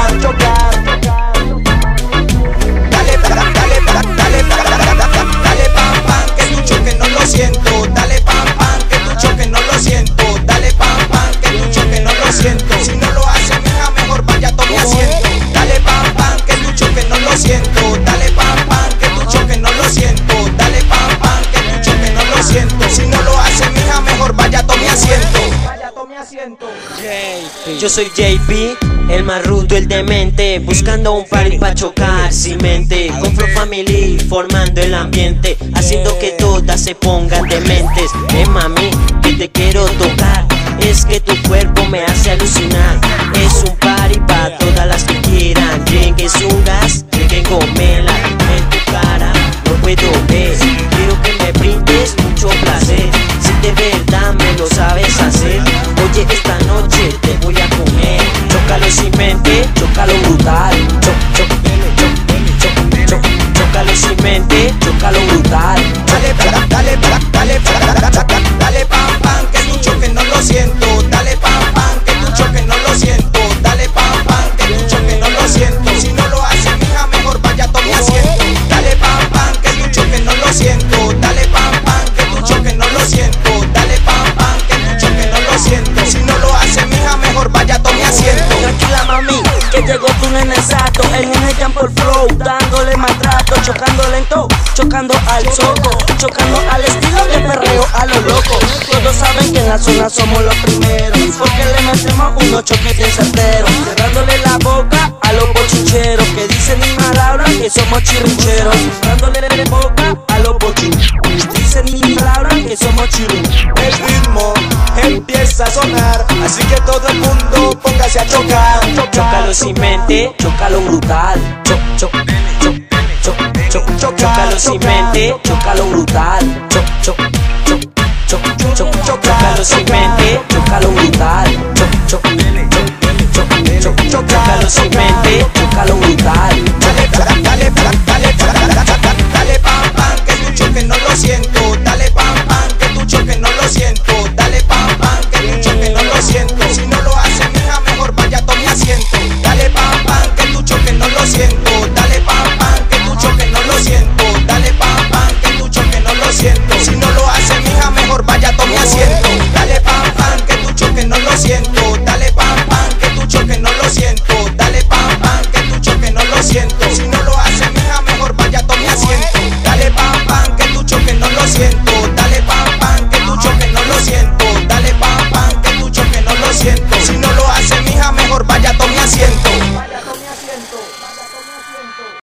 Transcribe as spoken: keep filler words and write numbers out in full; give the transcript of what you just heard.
chocar, chocar. Dale, dale, dale, dale, dale pam pam, que tu choque no lo siento. Dale pam pam, que tu choque no lo siento. Dale pam pam, que tu choque no lo siento. Si no lo hace, mija, mejor vaya, tome asiento. Dale pam pam, que tu choque no lo siento. Dale pam pam, que tu choque no lo siento. Dale pam pam, que tu choque no lo siento. Si no lo hace, mija, mejor vaya, tome asiento. Vaya, tome asiento. Yo soy J P, el más rudo, el demente, buscando un party pa' chocar sin mente, con Flow Family formando el ambiente, haciendo que todas se pongan dementes. Eh mami, que te quiero tocar, es que tu cuerpo me hace alucinar. Es un party pa' todas las que quieran, llegues un gas, lleguen gomela. En tu cara no puedo ver, quiero que me brindes mucho placer. Si de verdad me lo sabes hacer, oye, esta noche te voy a comer. Chócalo sin mente, chócalo brutal. Choc, choc, choc, choc, choc, chócalo sin mente, chócalo brutal. Dale, dale, dale, dale, dale, dale pam pam, que tu choque no lo siento. Dale pam pam, que tu choque no lo siento. Dale pam pam, que tu choque no lo siento. Si no lo hace, mija, mejor vaya, tome asiento. Dale pam pam, que tu choque no lo siento. Dale pam pam, que tu choque no lo siento. Dale pam pam, que tu choque no lo siento. Si no lo hace, mija, mejor vaya, tome asiento. Tranquila mami, que llegó tu nene exacto, en un jam por flow, dándole maltrato, chocando lento, chocando al soco, chocando al estilo de perreo a lo loco. Todos saben que en la zona somos los primeros, porque le metemos unos choques bien certeros, cerrándole la boca a los bochincheros que dicen y malabran que somos chirrincheros, cerrándole la boca a los bochincheros, dicen y malabran que somos chirrincheros. El ritmo empieza a sonar, así que todo el mundo póngase a chocar. Chócalo sin mente, chócalo brutal. Choc, choc, choc, choc, choc, choc, chócalo sin mente, chócalo brutal. Choc, choc, choc, choc, choc, choc, chócalo sin mente, chócalo brutal. Choc, choc, choc, choc, choc, chócalo sin mente, chócalo brutal.